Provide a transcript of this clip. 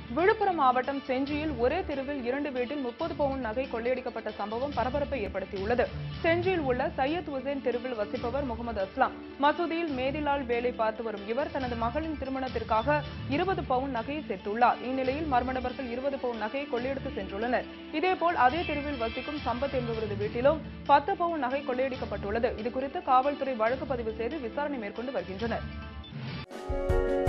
விழுப்புரம் மாவட்டம் செஞ்சியில் ஒரே தெருவில் 2 வீட்டில் 30 பவுன் நகை கொள்ளையடிக்கப்பட்ட சம்பவம் பரபரப்பை ஏற்படுத்தியுள்ளது. செஞ்சியில் உள்ள சையத் உசேன் தெருவில் வசிப்பவர் முகமது அஸ்லாம். மசூதியில் மேதிலால் வேலை பார்த்து வரும் இவர் தனது மகளின் திருமணத்திற்காக 20 பவுன் நகையை சேர்த்துள்ளார். இந்நிலையில் மர்ம நபர்கள் 20 பவுன் நகையை கொள்ளையடித்து சென்றுள்ளனர். இதேபோல் அதே தெருவில் வசிக்கும் சம்பத் என்பவரது வீட்டிலும் 10 பவுன் நகை கொள்ளையடிக்கப்பட்டுள்ளது. இதுகுறித்து காவல்துறை வழக்கு பதிவு செய்து விசாரணை மேற்கொண்டு வருகின்றனர்.